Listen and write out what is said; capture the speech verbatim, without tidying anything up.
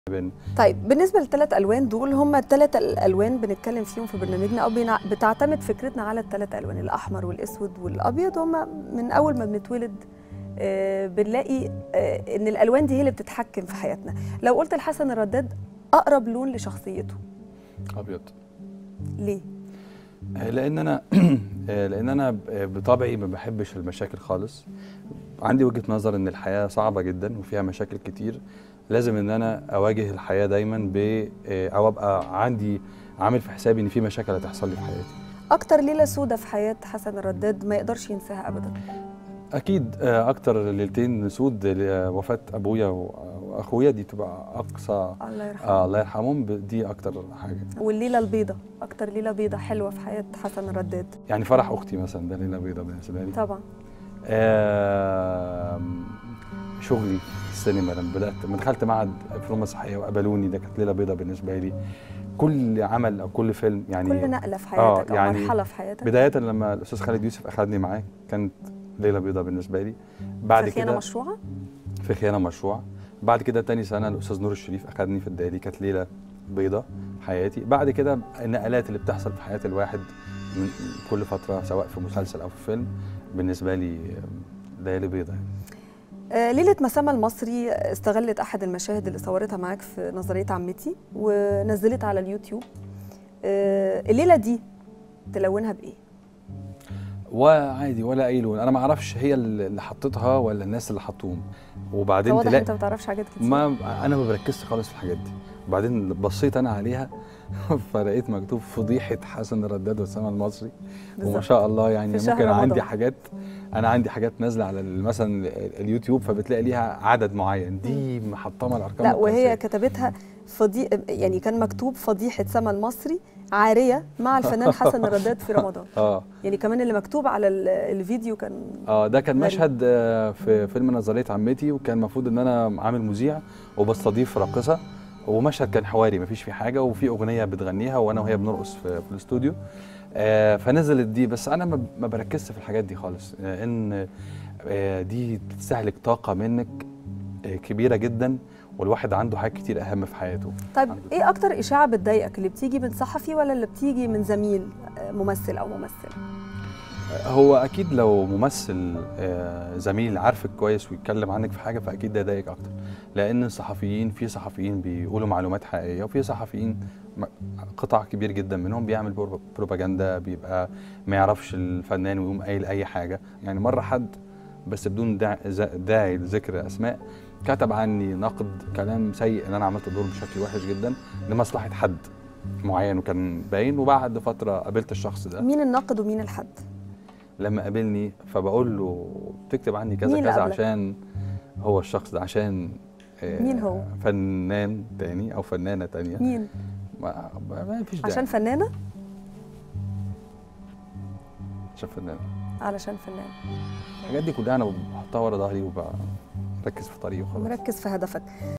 بين طيب بالنسبه للثلاث الوان دول، هم الثلاث الالوان بنتكلم فيهم في برنامجنا، او بينا- بتعتمد فكرتنا على الثلاث الوان، الاحمر والاسود والابيض. هم من اول ما بنتولد آه، بنلاقي آه، ان الالوان دي هي اللي بتتحكم في حياتنا. لو قلت لحسن الرداد اقرب لون لشخصيته، ابيض. ليه؟ آه، لان انا آه، لان انا بطبعي ما بحبش المشاكل خالص. عندي وجهة نظر ان الحياة صعبة جدا وفيها مشاكل كتير، لازم ان انا اواجه الحياة دايما ب آه، او ابقى عندي عامل في حسابي ان في مشاكل هتحصل لي في حياتي. اكتر ليله سودة في حياه حسن الرداد ما يقدرش ينساها ابدا؟ اكيد آه، اكتر ليلتين سود آه، وفاة ابويا واخويا، دي تبقى اقصى. الله يرحمه. آه الله يرحمهم، ب- دي اكتر حاجة. والليله البيضاء، اكتر ليله بيضاء حلوه في حياه حسن الرداد؟ يعني فرح اختي مثلا، ده ليلة بيضاء بالنسبة لي. طبعا. آه شغلي في السينما، لما بدات لما دخلت معهد فنون مسرحيه وقبلوني، ده كانت ليله بيضاء بالنسبه لي. كل عمل او كل فيلم يعني كل نقله في آه حياتك يعني او مرحله في حياتك. بدايه لما الاستاذ خالد يوسف اخذني معاه كانت ليله بيضاء بالنسبه لي. بعد في خيانه كده مشروعه. في خيانه مشروع. بعد كده تاني سنه الاستاذ نور الشريف اخذني في الدالي، كانت ليله بيضاء في حياتي. بعد كده النقلات اللي بتحصل في حياه الواحد من كل فتره، سواء في مسلسل او في فيلم، بالنسبه لي ليالي بيضاء. آه، ليلة مسامة المصري استغلت أحد المشاهد اللي صورتها معاك في نظرية عمتي ونزلتها على اليوتيوب. آه، الليلة دي تلونها بإيه؟ وعادي ولا اي لون، انا ما اعرفش هي اللي حطتها ولا الناس اللي حطوهم. وبعدين واضح تلاقي أنت ما بتعرفش حاجات كتير. ما انا ما بركزش خالص في الحاجات دي. وبعدين بصيت انا عليها فلقيت مكتوب فضيحه حسن الرداد والسما المصري. بالظبط. وما شاء الله يعني في شهر ممكن عندي رمضان. حاجات، انا عندي حاجات نازله على مثلا اليوتيوب، فبتلاقي ليها عدد معين، دي محطمه الارقام لا، وهي القياسية. كتبتها فضي... يعني كان مكتوب فضيحة سما المصري عارية مع الفنان حسن الرداد في رمضان. اه يعني كمان اللي مكتوب على ال- الفيديو كان اه ده كان غريب. مشهد آه، في فيلم نظرية عمتي، وكان المفروض ان انا عامل مذيع وبستضيف راقصة، ومشهد كان حواري مفيش فيه حاجة، وفي اغنية بتغنيها وانا وهي بنرقص في, في الاستوديو. آه فنزلت دي، بس انا ما ما بركزش في الحاجات دي خالص، آه ان آه دي بتستهلك طاقة منك آه كبيرة جدا، والواحد عنده حاجات كتير اهم في حياته. طيب ايه اكتر اشاعة بتضايقك، اللي بتيجي من صحفي ولا اللي بتيجي من زميل آه، ممثل او ممثلة؟ هو اكيد لو ممثل آه، زميل عارفك كويس ويتكلم عنك في حاجه، فاكيد ده يضايقك اكتر، لان الصحفيين في صحفيين بيقولوا معلومات حقيقيه، وفي صحفيين م- قطاع كبير جدا منهم بيعمل برو- بروباجندا، بيبقى ما يعرفش الفنان ويقوم قايل اي حاجه. يعني مره حد، بس بدون داعي, داعي لذكر اسماء، كتب عني نقد كلام سيء ان انا عملت دور بشكل وحش جدا لمصلحه حد معين، وكان باين. وبعد فتره قابلت الشخص ده. مين الناقد ومين الحد؟ لما قابلني فبقول له بتكتب عني كذا مين اللي كذا قابلك؟ عشان هو الشخص ده، عشان آه، مين هو؟ فنان تاني او فنانه تانيه. مين؟ ما, ما فيش داعي. عشان فنانة؟ عشان فنانه. علشان فنان. الحاجات دي كلها انا بحطها ورا ظهري وبركز في طريقي وخلاص. مركز في هدفك.